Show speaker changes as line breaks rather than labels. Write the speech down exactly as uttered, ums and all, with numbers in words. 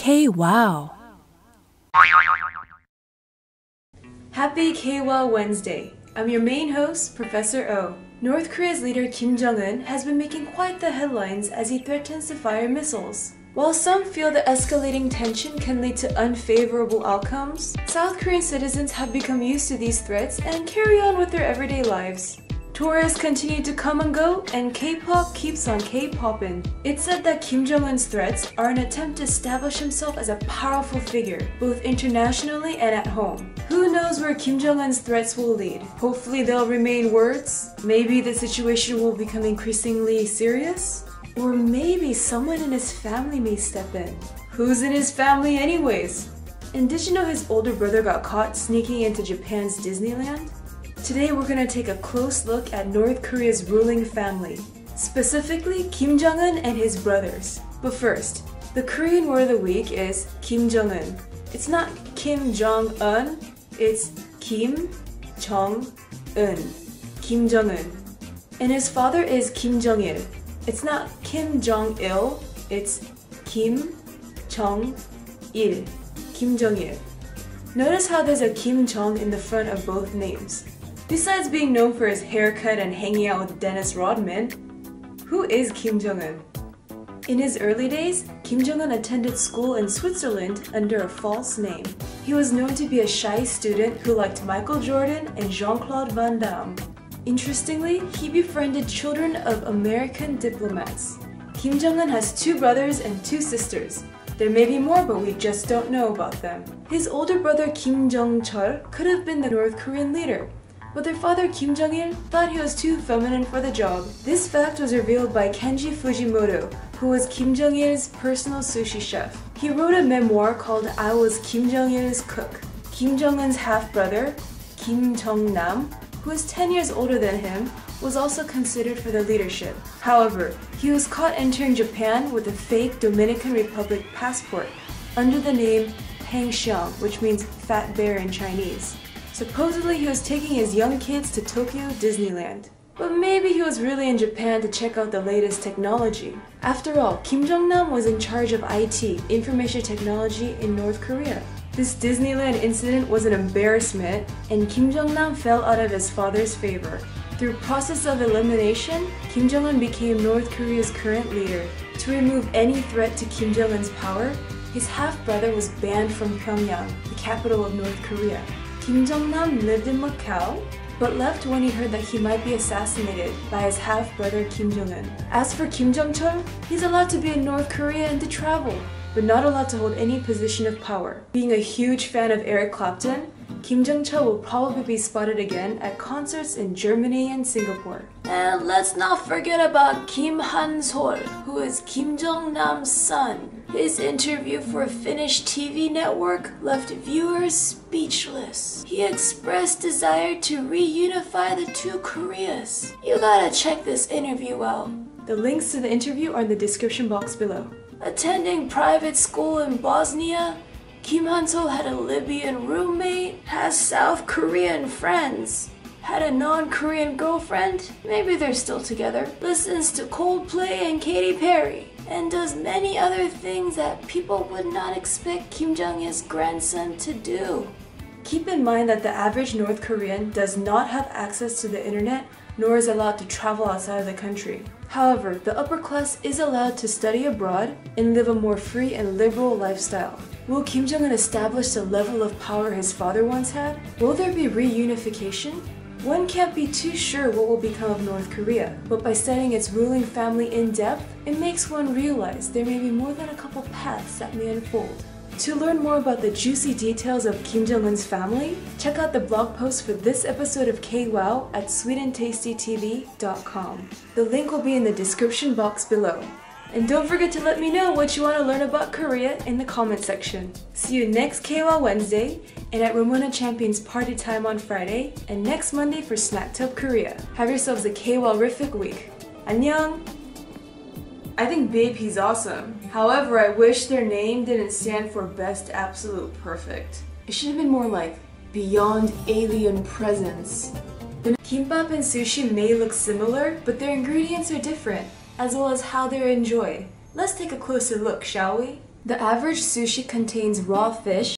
K-Wow.
Happy K-Wow Wednesday. I'm your main host, Professor O. North Korea's leader Kim Jong-un has been making quite the headlines as he threatens to fire missiles. While some feel the escalating tension can lead to unfavorable outcomes, South Korean citizens have become used to these threats and carry on with their everyday lives. Tourists continue to come and go, and K-pop keeps on K-popping. It's said that Kim Jong-un's threats are an attempt to establish himself as a powerful figure, both internationally and at home. Who knows where Kim Jong-un's threats will lead? Hopefully they'll remain words. Maybe the situation will become increasingly serious? Or maybe someone in his family may step in. Who's in his family anyways? And did you know his older brother got caught sneaking into Japan's Disneyland? Today we're going to take a close look at North Korea's ruling family, specifically Kim Jong-un and his brothers. But first, the Korean word of the week is Kim Jong-un. It's not Kim Jong-un, it's Kim Jong-un. Kim Jong-un. And his father is Kim Jong-il. It's not Kim Jong-il, it's Kim Jong-il. Kim Jong-il. Notice how there's a Kim Jong in the front of both names. Besides being known for his haircut and hanging out with Dennis Rodman, who is Kim Jong-un? In his early days, Kim Jong-un attended school in Switzerland under a false name. He was known to be a shy student who liked Michael Jordan and Jean-Claude Van Damme. Interestingly, he befriended children of American diplomats. Kim Jong-un has two brothers and two sisters. There may be more, but we just don't know about them. His older brother Kim Jong-chol could have been the North Korean leader, but their father Kim Jong-il thought he was too feminine for the job. This fact was revealed by Kenji Fujimoto, who was Kim Jong-il's personal sushi chef. He wrote a memoir called I Was Kim Jong-il's Cook. Kim Jong-un's half-brother, Kim Jong-nam, who is ten years older than him, was also considered for the leadership. However, he was caught entering Japan with a fake Dominican Republic passport under the name Pang Xiang, which means fat bear in Chinese. Supposedly he was taking his young kids to Tokyo Disneyland. But maybe he was really in Japan to check out the latest technology. After all, Kim Jong-nam was in charge of I T, information technology, in North Korea. This Disneyland incident was an embarrassment, and Kim Jong-nam fell out of his father's favor. Through process of elimination, Kim Jong-un became North Korea's current leader. To remove any threat to Kim Jong-un's power, his half-brother was banned from Pyongyang, the capital of North Korea. Kim Jong-nam lived in Macau, but left when he heard that he might be assassinated by his half-brother Kim Jong-un. As for Kim Jong-chol, he's allowed to be in North Korea and to travel, but not allowed to hold any position of power. Being a huge fan of Eric Clapton, Kim Jong-chol will probably be spotted again at concerts in Germany and Singapore. And let's not forget about Kim Han-sol, who is Kim Jong-nam's son. His interview for a Finnish T V network left viewers speechless. He expressed desire to reunify the two Koreas. You gotta check this interview out. The links to the interview are in the description box below. Attending private school in Bosnia, Kim Han-sol had a Libyan roommate, has South Korean friends, had a non-Korean girlfriend, maybe they're still together, listens to Coldplay and Katy Perry, and does many other things that people would not expect Kim Jong-il's grandson to do. Keep in mind that the average North Korean does not have access to the internet, nor is allowed to travel outside of the country. However, the upper class is allowed to study abroad and live a more free and liberal lifestyle. Will Kim Jong-un establish the level of power his father once had? Will there be reunification? One can't be too sure what will become of North Korea, but by studying its ruling family in depth, it makes one realize there may be more than a couple paths that may unfold. To learn more about the juicy details of Kim Jong-un's family, check out the blog post for this episode of K-Wow at sweet and tasty T V dot com. The link will be in the description box below. And don't forget to let me know what you want to learn about Korea in the comment section. See you next K-Wow Wednesday, and at Ramona Champion's Party Time on Friday, and next Monday for Snacktub Korea. Have yourselves a K-Wow-rific week. Annyeong! I think Babe He's awesome. However, I wish their name didn't stand for Best Absolute Perfect. It should have been more like Beyond Alien Presence. Kimbap and sushi may look similar, but their ingredients are different, as well as how they're enjoyed. Let's take a closer look, shall we? The average sushi contains raw fish,